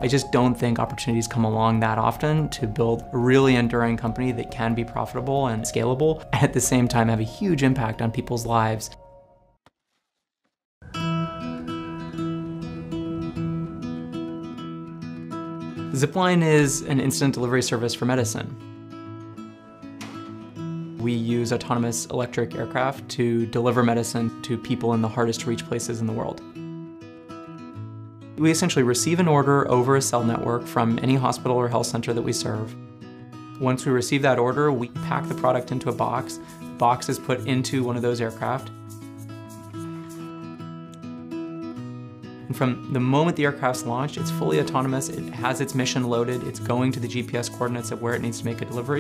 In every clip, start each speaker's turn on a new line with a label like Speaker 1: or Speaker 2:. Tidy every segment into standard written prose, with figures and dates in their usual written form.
Speaker 1: I just don't think opportunities come along that often to build a really enduring company that can be profitable and scalable, and at the same time have a huge impact on people's lives. Zipline is an instant delivery service for medicine. We use autonomous electric aircraft to deliver medicine to people in the hardest to reach places in the world. We essentially receive an order over a cell network from any hospital or health center that we serve. Once we receive that order, we pack the product into a box. The box is put into one of those aircraft. And from the moment the aircraft's launched, it's fully autonomous, it has its mission loaded, it's going to the GPS coordinates of where it needs to make a delivery.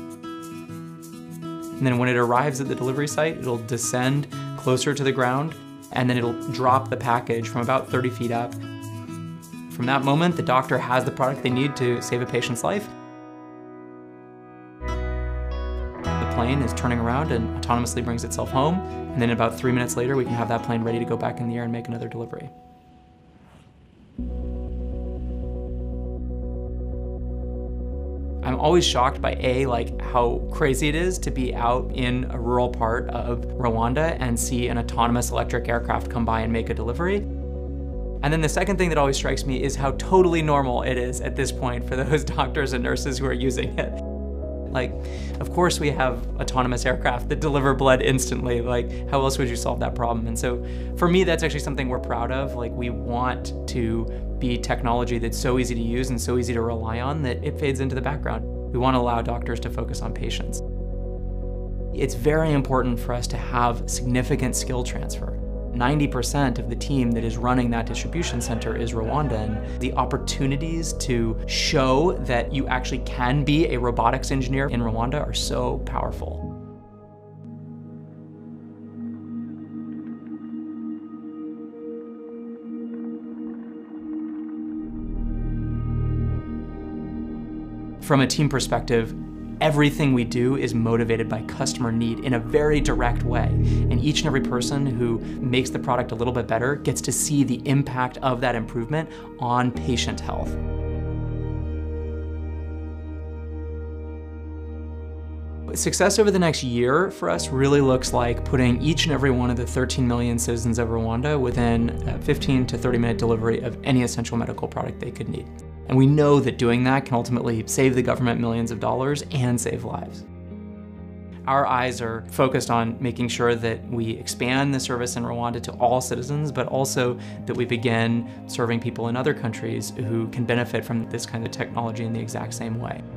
Speaker 1: And then when it arrives at the delivery site, it'll descend closer to the ground, and then it'll drop the package from about 30 feet up. From that moment, the doctor has the product they need to save a patient's life. The plane is turning around and autonomously brings itself home, and then about 3 minutes later, we can have that plane ready to go back in the air and make another delivery. I'm always shocked by like how crazy it is to be out in a rural part of Rwanda and see an autonomous electric aircraft come by and make a delivery. And then the second thing that always strikes me is how totally normal it is at this point for those doctors and nurses who are using it. Like, of course we have autonomous aircraft that deliver blood instantly. Like, how else would you solve that problem? And so for me, that's actually something we're proud of. Like, we want to be technology that's so easy to use and so easy to rely on that it fades into the background. We want to allow doctors to focus on patients. It's very important for us to have significant skill transfer. 90% of the team that is running that distribution center is Rwandan. The opportunities to show that you actually can be a robotics engineer in Rwanda are so powerful. From a team perspective, everything we do is motivated by customer need in a very direct way. And each and every person who makes the product a little bit better gets to see the impact of that improvement on patient health. Success over the next year for us really looks like putting each and every one of the 13 million citizens of Rwanda within a 15 to 30-minute delivery of any essential medical product they could need. And we know that doing that can ultimately save the government millions of dollars and save lives. Our eyes are focused on making sure that we expand the service in Rwanda to all citizens, but also that we begin serving people in other countries who can benefit from this kind of technology in the exact same way.